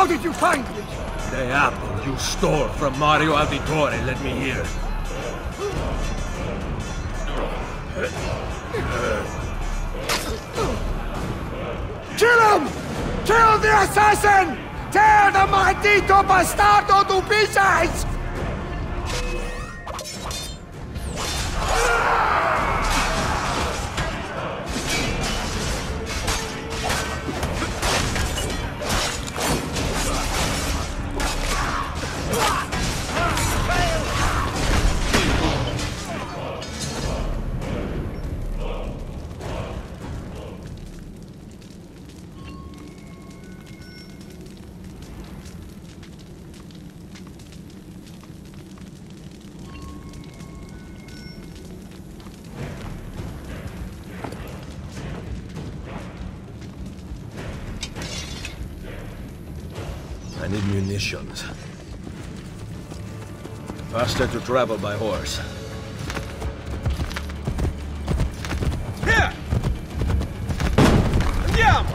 How did you find me? The apple you stole from Mario Auditore, let me hear. Kill him! Kill the assassin! Tear the maldito bastardo to pieces! I need munitions. Faster to travel by horse. Here! Andiamo!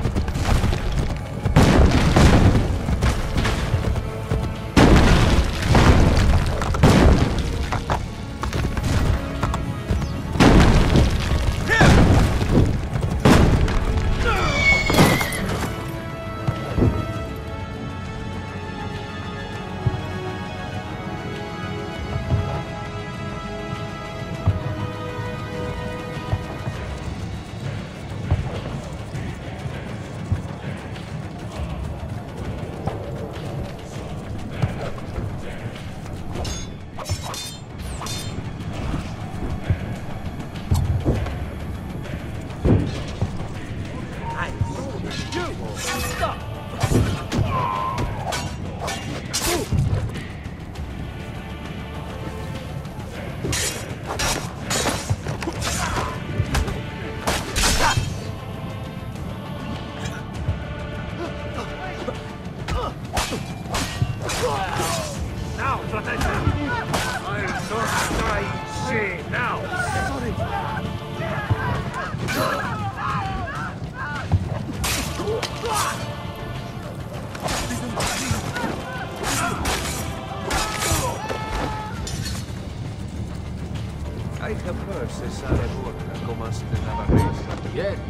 Aika pörse sale vuokra komasten avareissa. Jep.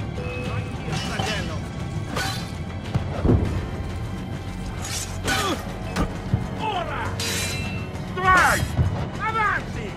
Ora! Strike! Avanti!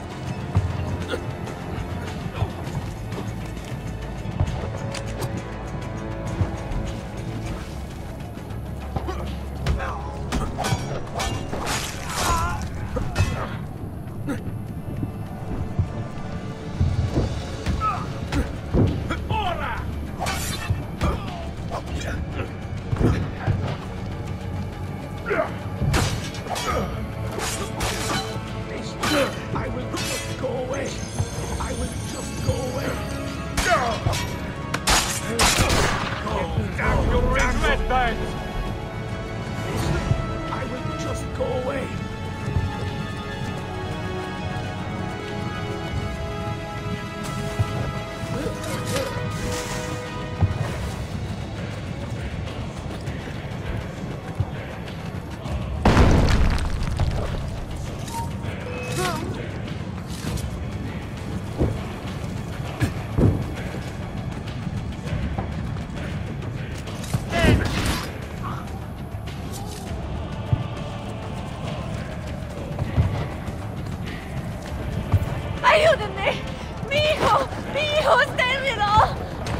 ¡Ayúdenme! ¡Mi hijo! ¡Mi hijo! ¡Estérmelo!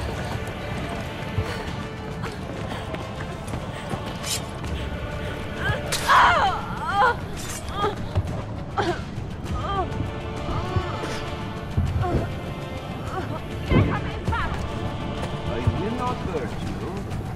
¡Déjame en paz! I will not hurt you.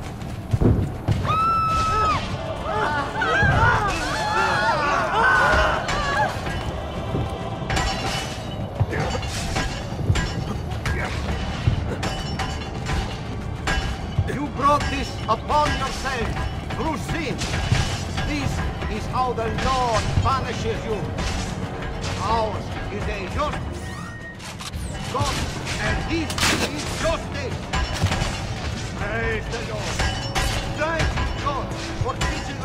You brought this upon yourself through sin. This is how the Lord punishes you. Ours is a just God, and His is justice. Praise the Lord. Thank God for teaching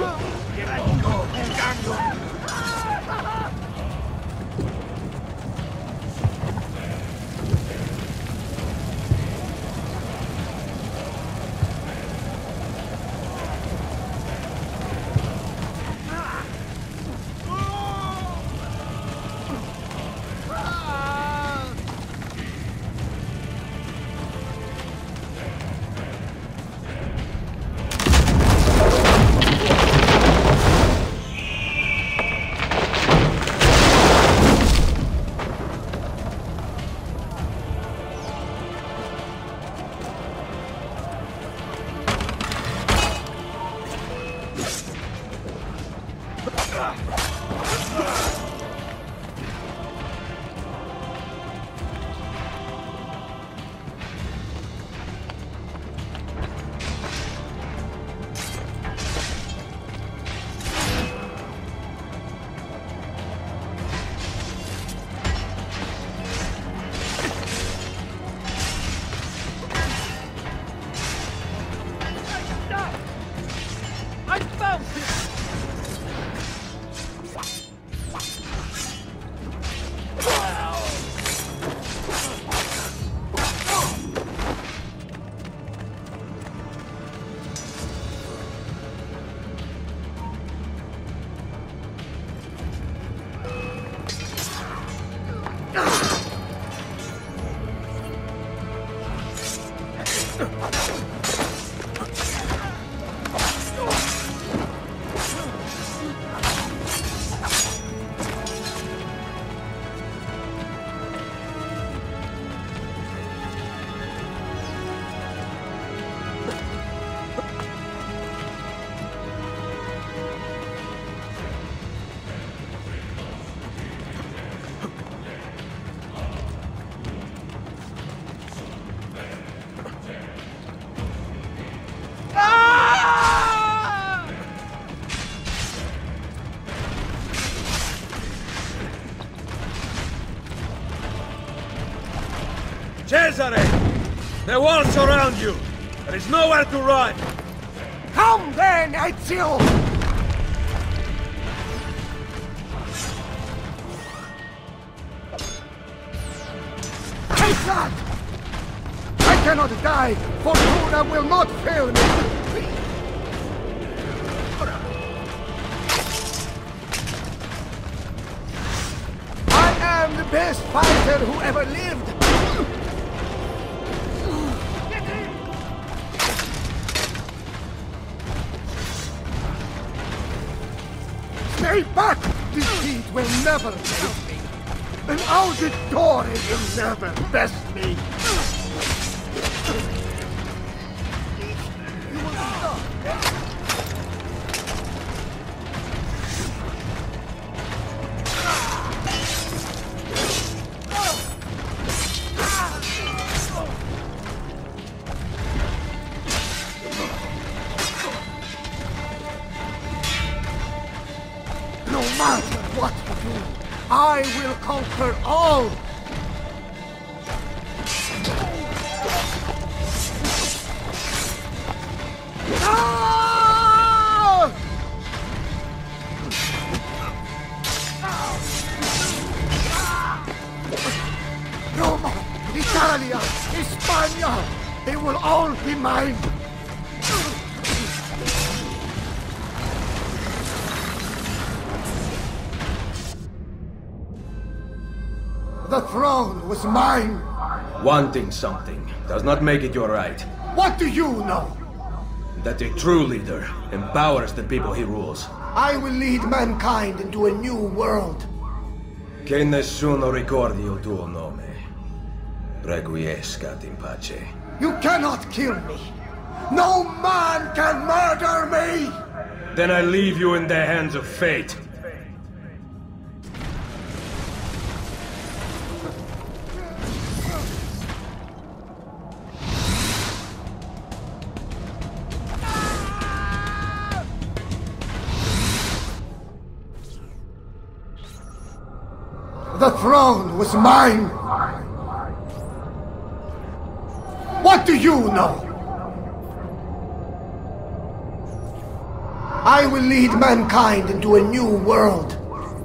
Cesare! The walls surround you! There is nowhere to run! Come then, Ezio! Take that! I cannot die! Fortuna will not fail me! I am the best fighter who ever lived! Stay back! Defeat will never take me! An Auditore will never best me! No matter what you do, I will conquer all! Ah! Roma, Italia, Hispania, they will all be mine! The throne was mine! Wanting something does not make it your right. What do you know? That a true leader empowers the people he rules. I will lead mankind into a new world. Che nessuno ricordi il tuo nome. Requiescat in pace. You cannot kill me! No man can murder me! Then I leave you in the hands of fate. The throne was mine! What do you know? I will lead mankind into a new world.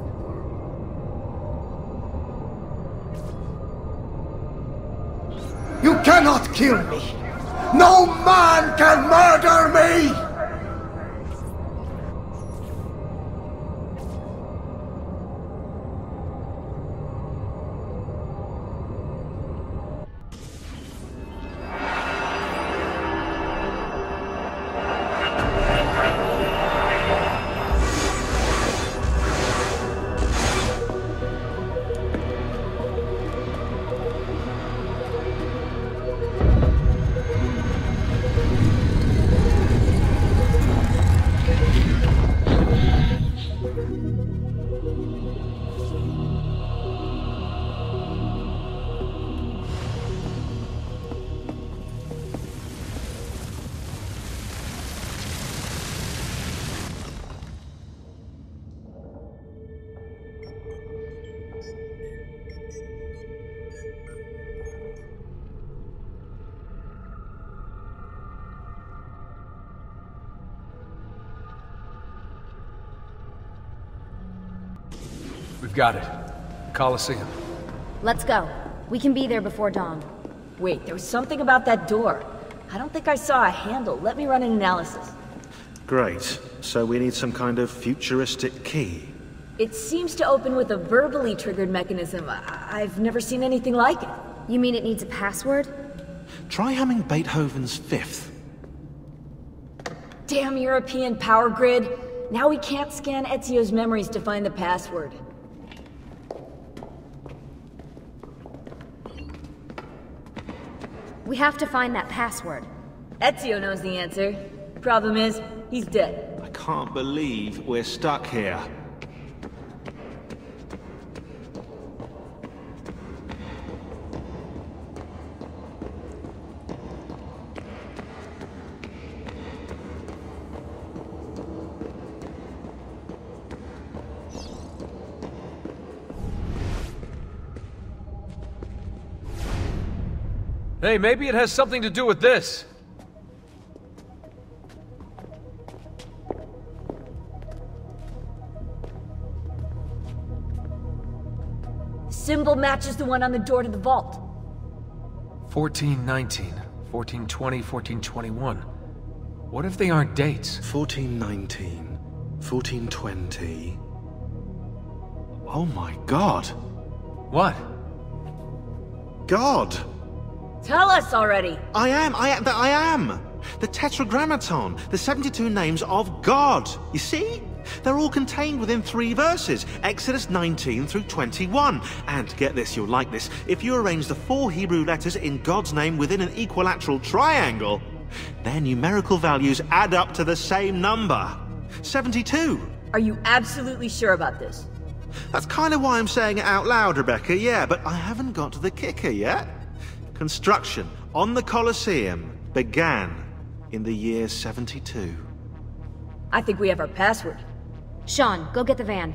You cannot kill me. No man can murder me! We've got it. The Colosseum. Let's go. We can be there before dawn. Wait, there was something about that door. I don't think I saw a handle. Let me run an analysis. Great. So we need some kind of futuristic key. It seems to open with a verbally triggered mechanism. I've never seen anything like it. You mean it needs a password? Try humming Beethoven's Fifth. Damn European power grid. Now we can't scan Ezio's memories to find the password. We have to find that password. Ezio knows the answer. Problem is, he's dead. I can't believe we're stuck here. Hey, maybe it has something to do with this. Symbol matches the one on the door to the vault. 1419, 1420, 1421. What if they aren't dates? 1419, 1420... Oh my god! What? God! Tell us already! I am! The Tetragrammaton, the 72 names of God. You see? They're all contained within 3 verses, Exodus 19 through 21. And get this, you'll like this, if you arrange the 4 Hebrew letters in God's name within an equilateral triangle, their numerical values add up to the same number. 72. Are you absolutely sure about this? That's kind of why I'm saying it out loud, Rebecca, yeah, but I haven't got to the kicker yet. Construction on the Colosseum began in the year 72. I think we have our password. Sean, go get the van.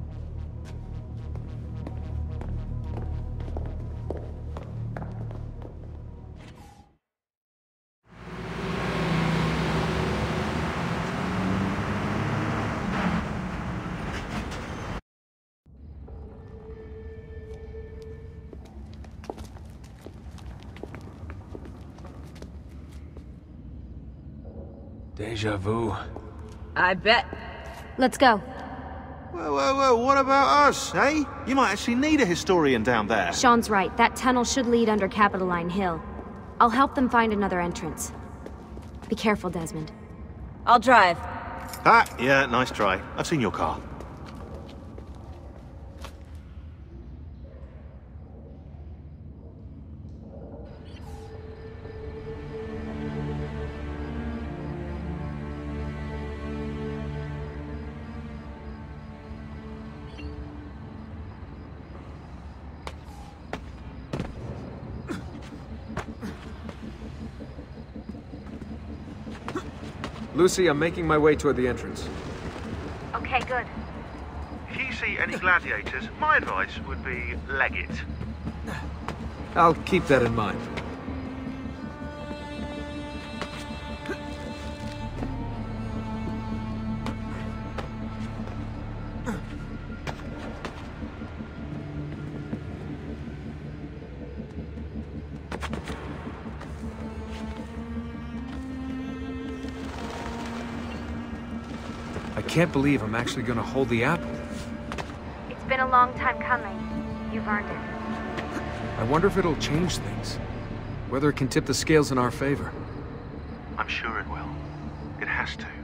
Deja vu. I bet. Let's go. Whoa, what about us, eh? You might actually need a historian down there. Sean's right. That tunnel should lead under Capitoline Hill. I'll help them find another entrance. Be careful, Desmond. I'll drive. Ah, yeah, nice try. I've seen your car. Lucy, I'm making my way toward the entrance. Okay, good. If you see any gladiators, my advice would be leg it. I'll keep that in mind. I can't believe I'm actually gonna hold the apple. It's been a long time coming. You've earned it. I wonder if it'll change things. Whether it can tip the scales in our favor. I'm sure it will. It has to.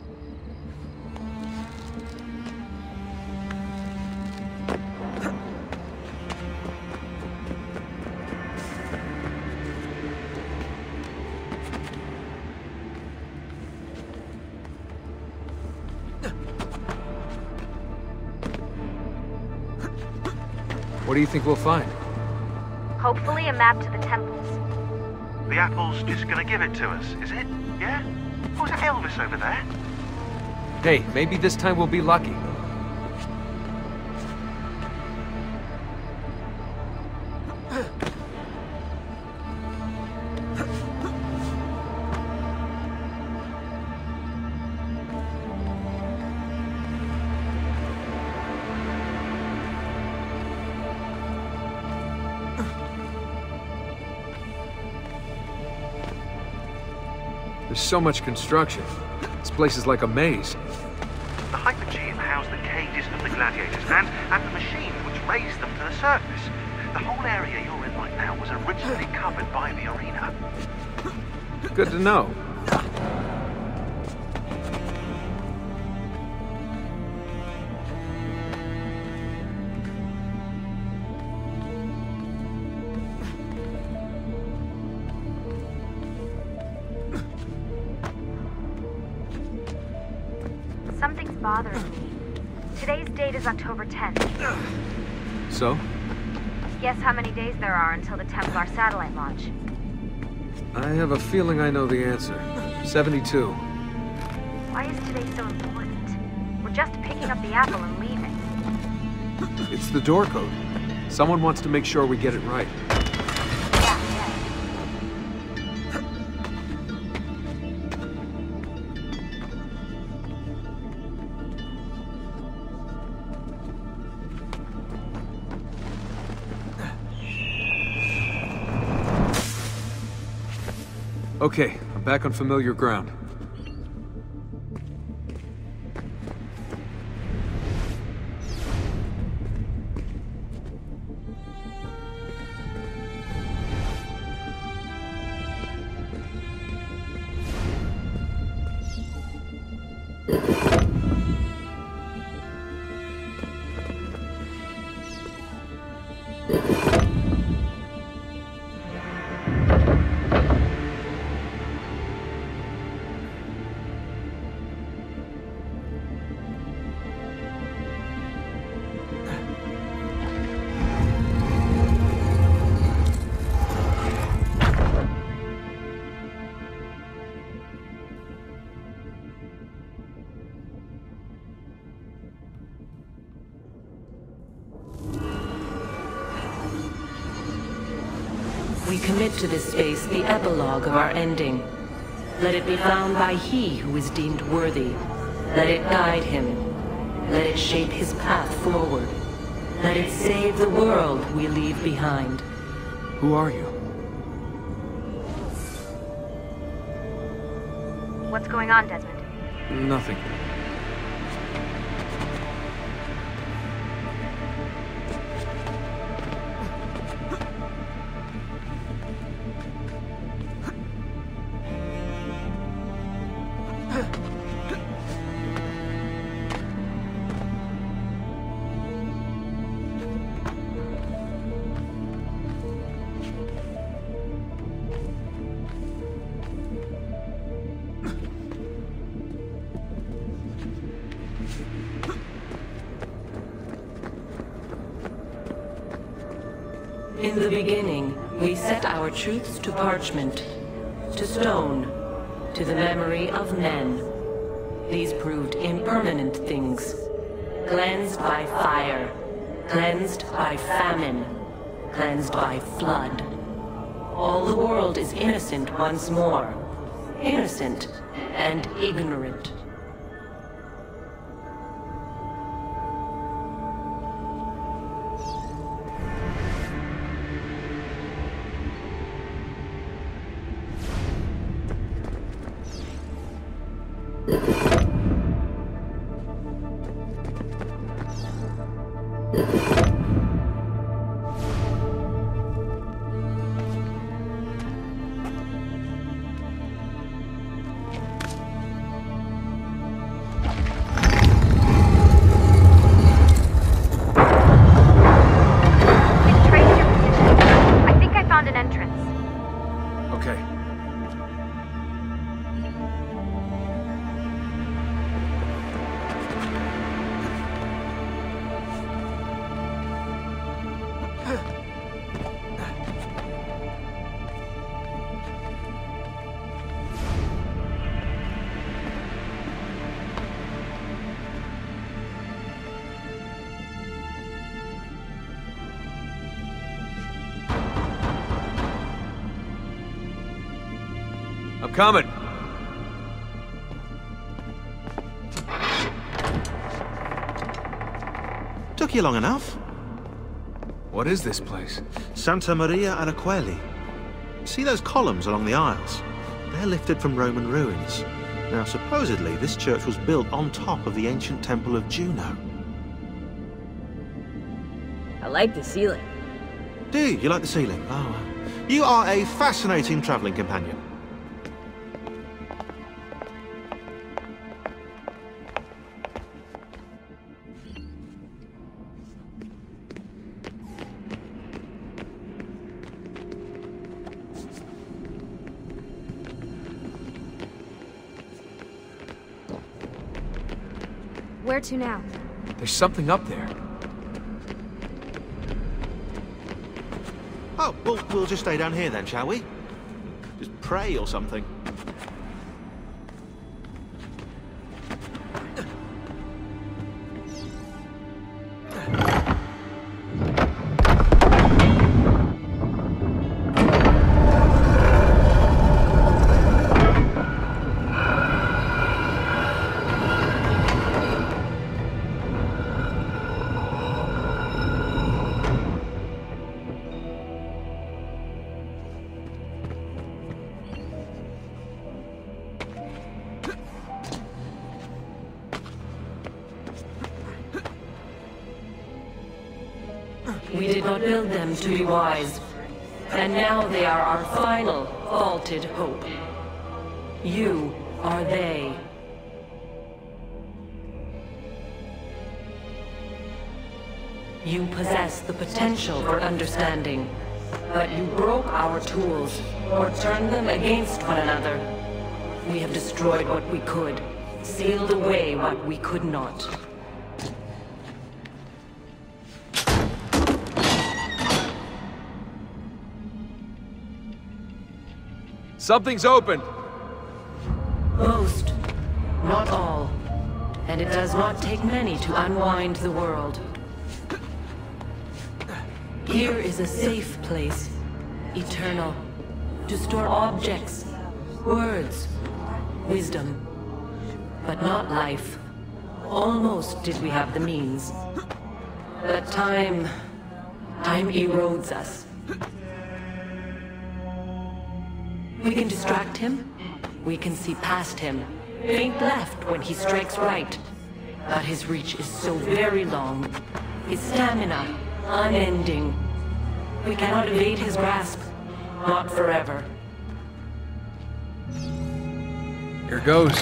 What do you think we'll find? Hopefully a map to the temples. The apple's just gonna give it to us, is it? Yeah? Or was that Elvis over there? Hey, maybe this time we'll be lucky. There's so much construction. This place is like a maze. The Hypergeum housed the cages of the gladiators and the machines which raised them to the surface. The whole area you're in right now was originally covered by the arena. Good to know. Something's bothering me. Today's date is October 10th. So? Guess how many days there are until the Templar satellite launch? I have a feeling I know the answer. 72. Why is today so important? We're just picking up the apple and leaving. It's the door code. Someone wants to make sure we get it right. Yeah. Okay, I'm back on familiar ground. We commit to this space the epilogue of our ending. Let it be found by he who is deemed worthy. Let it guide him. Let it shape his path forward. Let it save the world we leave behind. Who are you? What's going on, Desmond? Nothing. In the beginning, we set our truths to parchment, to stone, to the memory of men. These proved impermanent things, cleansed by fire, cleansed by famine, cleansed by flood. All the world is innocent once more, innocent and ignorant. I'm coming. Took you long enough. What is this place? Santa Maria Anaqueli. See those columns along the aisles? They're lifted from Roman ruins. Now, supposedly, this church was built on top of the ancient temple of Juno. I like the ceiling. Do you? You like the ceiling? Oh, you are a fascinating travelling companion. Where to now? There's something up there. Oh, well, we'll just stay down here then, shall we? Just pray or something. We did not build them to be wise, and now they are our final, vaulted hope. You are they. You possess the potential for understanding, but you broke our tools, or turned them against one another. We have destroyed what we could, sealed away what we could not. Something's open! Most, not all. And it does not take many to unwind the world. Here is a safe place, eternal, to store objects, words, wisdom, but not life. Almost did we have the means. But time erodes us. We can distract him, we can see past him, feint left when he strikes right. But his reach is so very long, his stamina unending. We cannot evade his grasp, not forever. Here goes.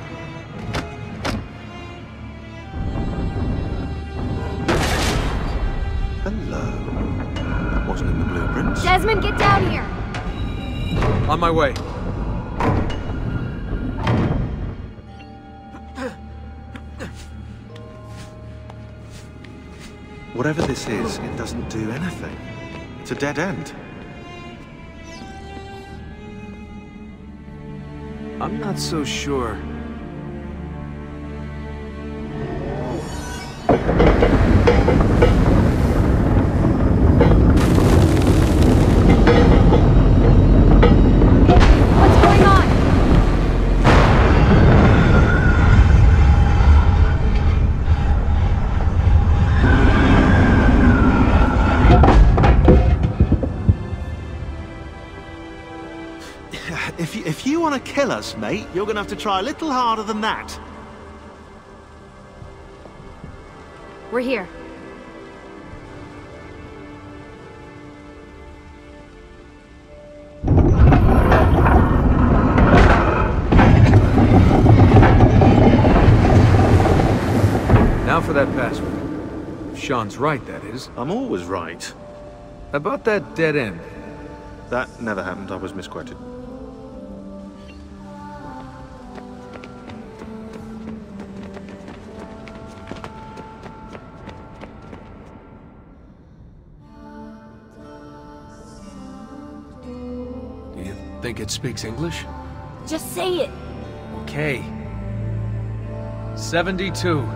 Hello. That wasn't in the blueprints. Desmond, get down here! On my way. Whatever this is, it doesn't do anything. It's a dead end. I'm not so sure. What's going on? If you want to kill us, mate, you're going to have to try a little harder than that. We're here. Now for that password. If Sean's right, that is. I'm always right. About that dead end. That never happened. I was misquoted. Do you think it speaks English? Just say it. Okay. 72.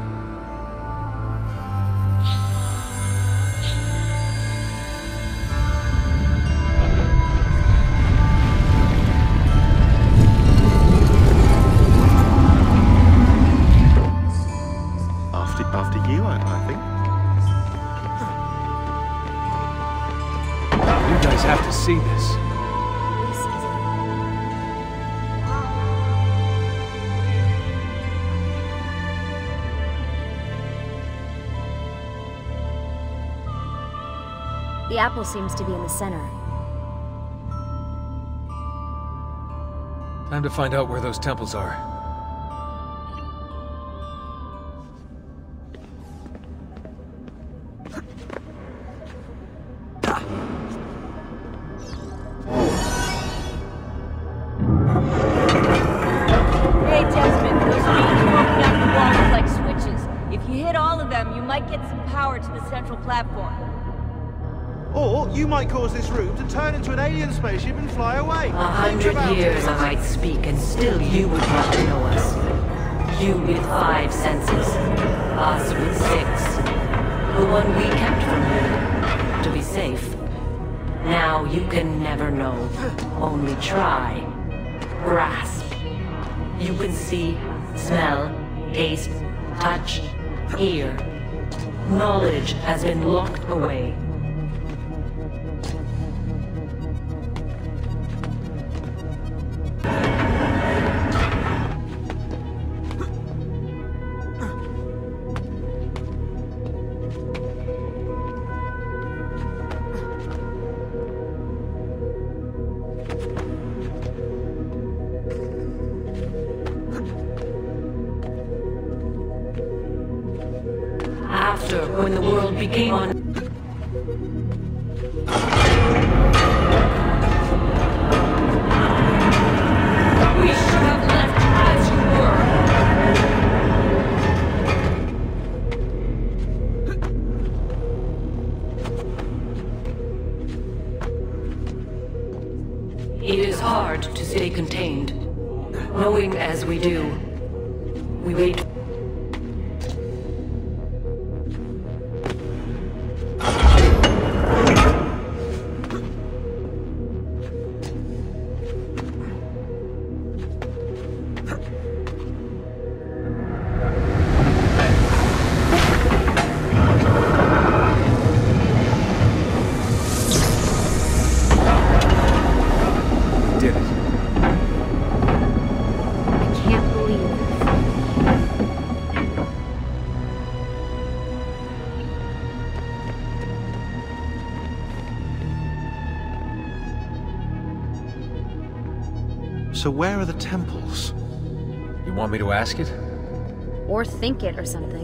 after you, I think. You guys have to see this. The apple seems to be in the center. Time to find out where those temples are. Hey, Desmond, those beams poking out the wall look like switches. If you hit all of them, you might get some power to the central platform. Or you might cause this room to turn into an alien spaceship and fly away. 100 years I might speak, and still you would not know us. You with 5 senses, us with 6. The one we kept from you, to be safe. Now you can never know, only try. Grasp. You can see, smell, taste, touch, hear. Knowledge has been locked away. When the world became we should have left as you were. It is hard to stay contained, knowing as we do. We wait. So where are the temples? You want me to ask it? Or think it or something.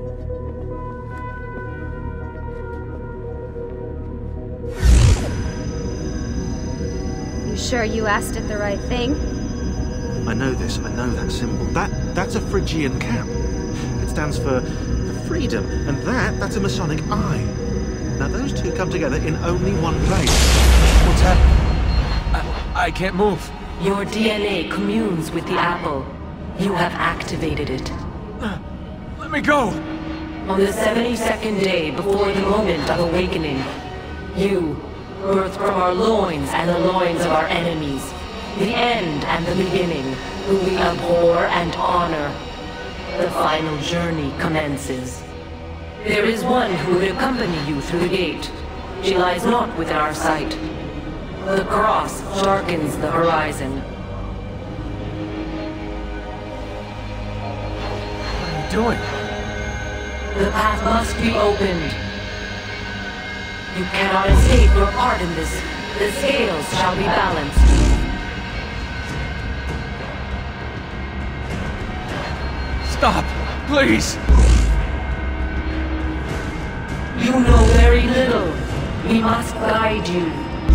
You sure you asked it the right thing? I know this, I know that symbol. That's a Phrygian cap. It stands for freedom, and that's a Masonic eye. Now those two come together in only one place. What's happening? I can't move. Your DNA communes with the apple. You have activated it. Let me go! On the 72nd day before the moment of awakening, you, birthed from our loins and the loins of our enemies, the end and the beginning, who we abhor and honor, the final journey commences. There is one who would accompany you through the gate. She lies not within our sight. The cross darkens the horizon. What are you doing? The path must be opened. You cannot escape your part in this. The scales shall be balanced. Stop! Please! You know very little. We must guide you.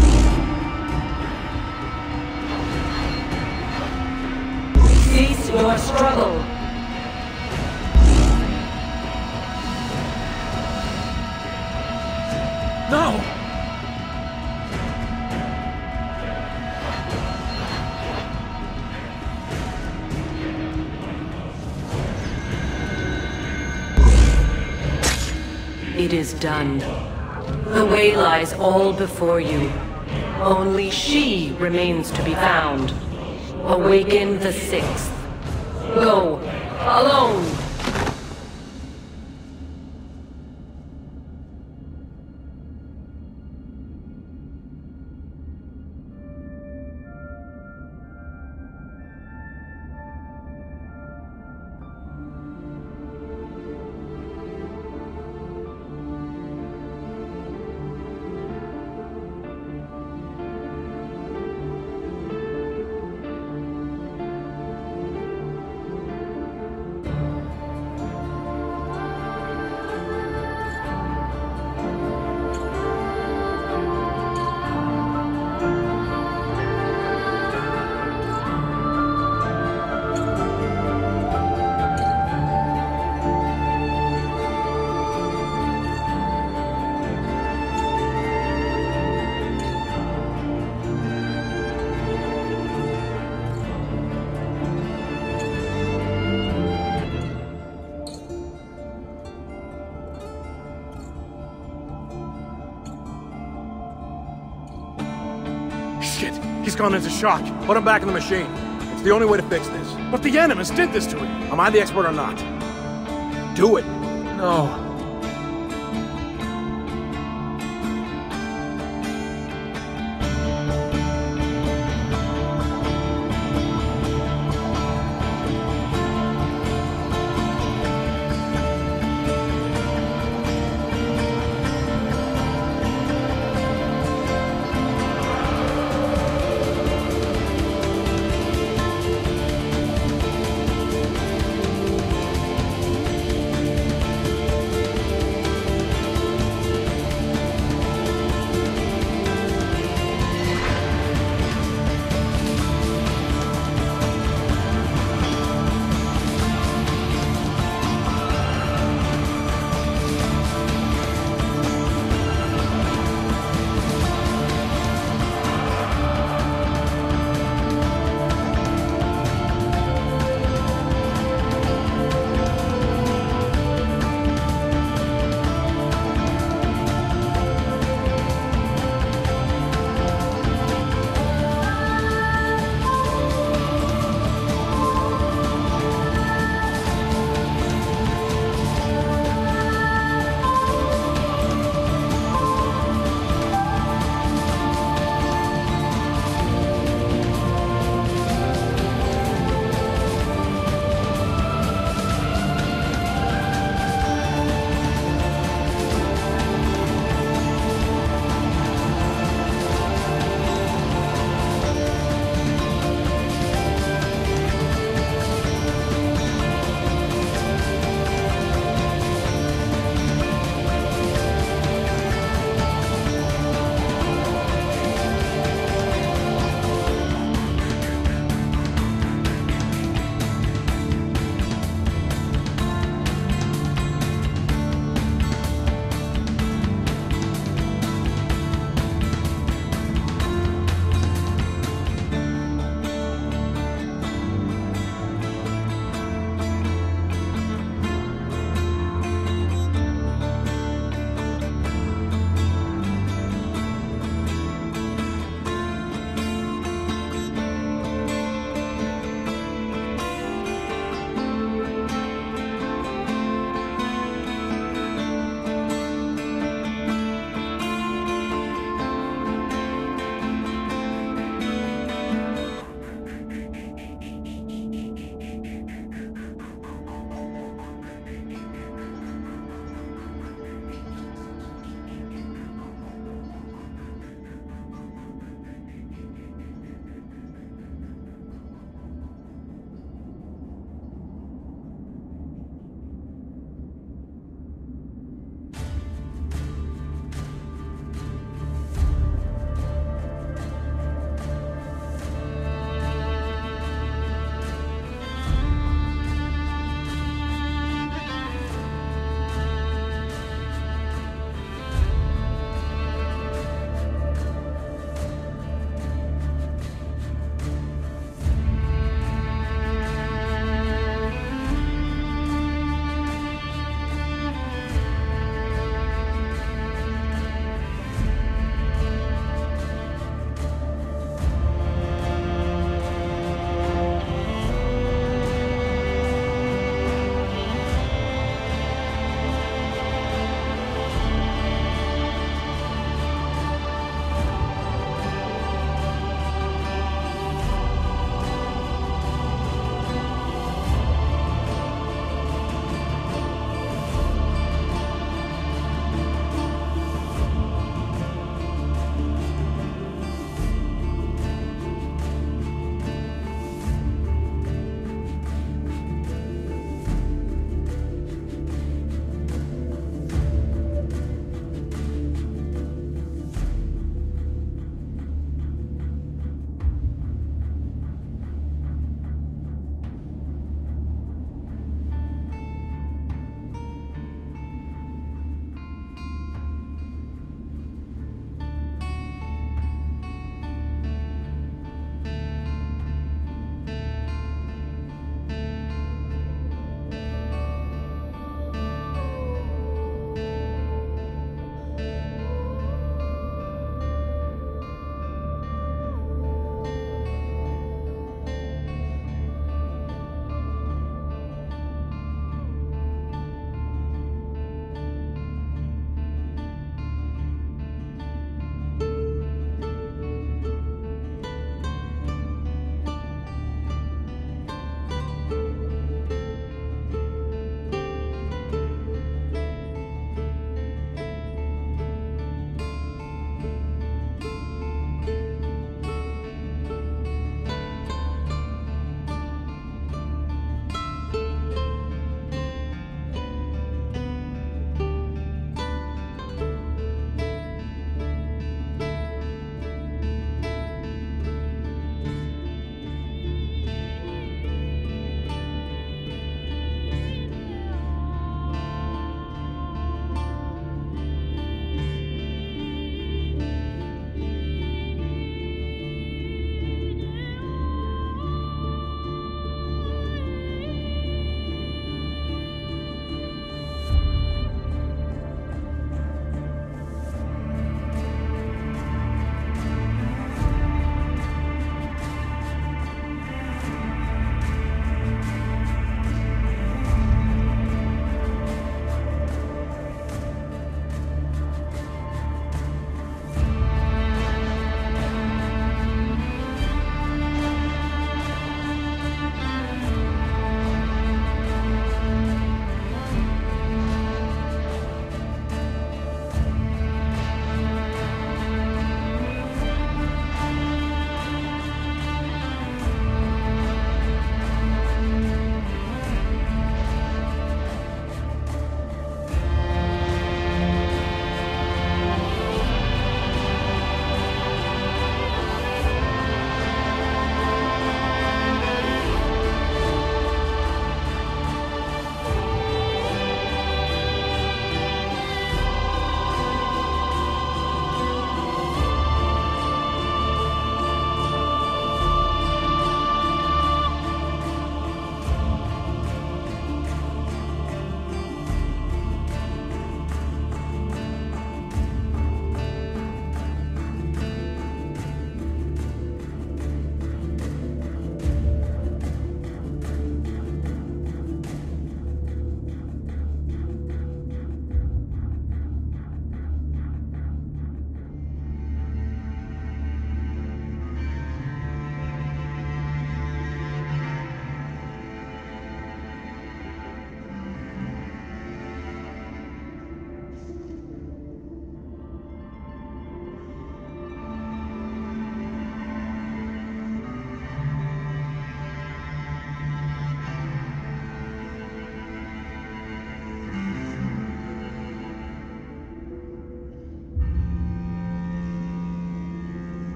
Cease your struggle. No! It is done. The way lies all before you. Only she remains to be found. Awaken the 6th. Go, alone! He's gone into shock. Put him back in the machine. It's the only way to fix this. But the Animus did this to him. Am I the expert or not? Do it. No.